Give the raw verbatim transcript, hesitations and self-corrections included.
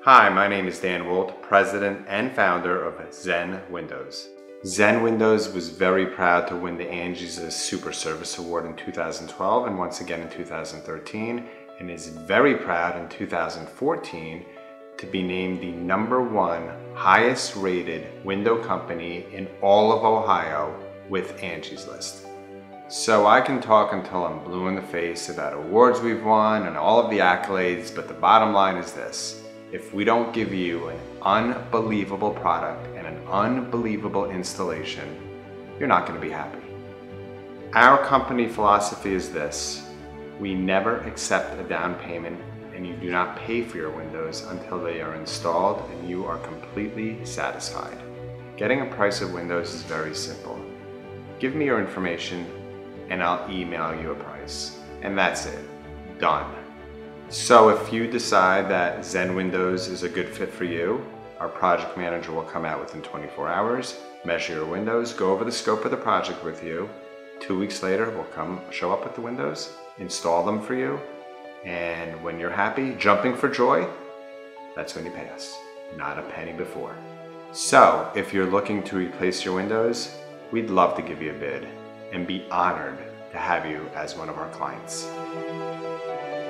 Hi, my name is Dan Wolt, president and founder of Zen Windows. Zen Windows was very proud to win the Angie's Super Service Award in two thousand twelve and once again in two thousand thirteen, and is very proud in two thousand fourteen to be named the number one highest rated window company in all of Ohio with Angie's List. So I can talk until I'm blue in the face about awards we've won and all of the accolades, but the bottom line is this: if we don't give you an unbelievable product and an unbelievable installation, you're not going to be happy. Our company philosophy is this: we never accept a down payment, and you do not pay for your windows until they are installed and you are completely satisfied. Getting a price of windows is very simple. Give me your information and I'll email you a price. And that's it. Done. So if you decide that Zen Windows is a good fit for you, our project manager will come out within twenty-four hours, measure your windows, go over the scope of the project with you. Two weeks later, we'll come show up with the windows, install them for you, and when you're happy, jumping for joy, that's when you pay us, not a penny before. So if you're looking to replace your windows, we'd love to give you a bid and be honored to have you as one of our clients.